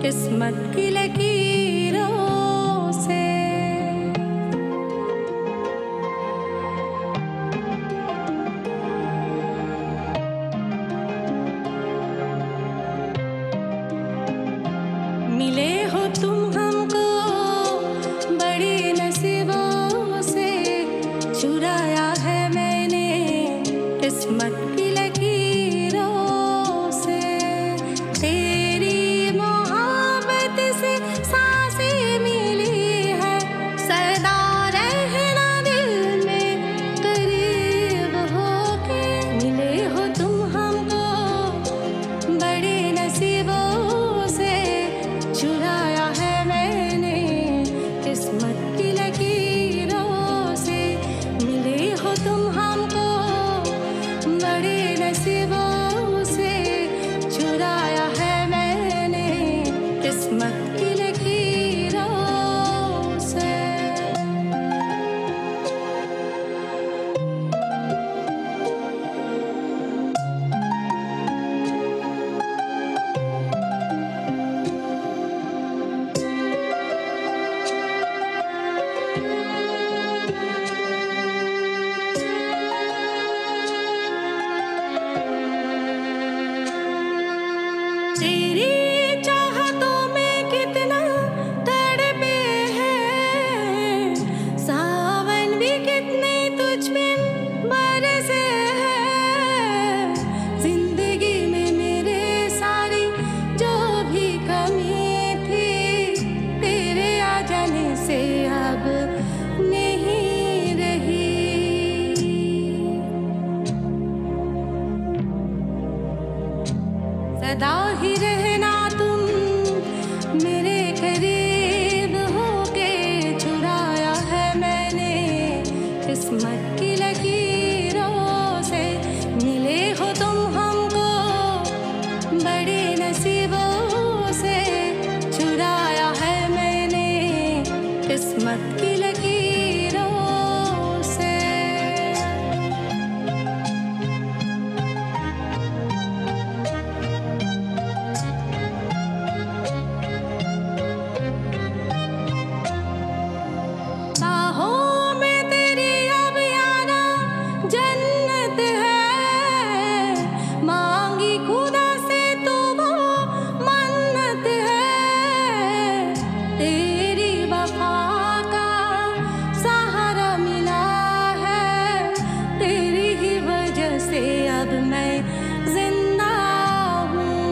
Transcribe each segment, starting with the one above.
किस्मत की लकीरों से। मिले हो तुम हमको बड़े नसीबों से, चुराया है मैंने किस्मत की लकीरों से। तेरी मोहब्बत से सांसें मिली है, सदा रहना दिल में करीब होके। मिले हो तुम हमको बड़े नसीबों से, चुराया है मैंने किस्मत की लकीरों से। मिले हो तुम हमको बड़े नसीबों से, चुराया है मैंने किस्मत की लकीरों से। तेरी चाहतों में कितना तड़पे हैं, सावन भी कितने तुझ में बरसे हैं। जिंदगी में मेरे सारी जो भी कमी थी, तेरे आ जाने से अब नहीं रही। सदा ही रहना तुम मेरे करीब होके, चुराया है मैंने किस्मत की लकीरों से। मिले हो तुम हमको बड़े नसीबों से, चुराया है मैंने किस्मत की लकीरों से। बाहों में तेरी अब यारा जन्नत है, मांगी खुदा से तो वो मन्नत है। तेरी वफा का सहारा मिला है, तेरी ही वजह से अब मैं जिंदा हूँ।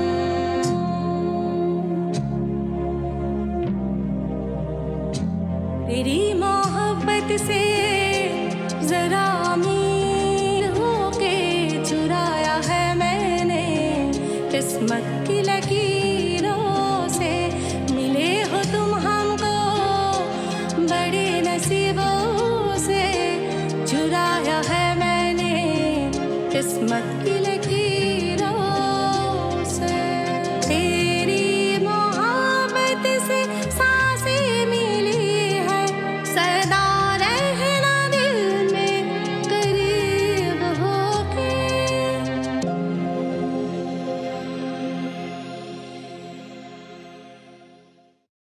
तेरी मोहब्बत से जरा अमीर होके, चुराया है मैंने किस्मत की लकीरों से। मिले हो तुम हमको बड़े नसीबों से, चुराया है मैंने किस्मत की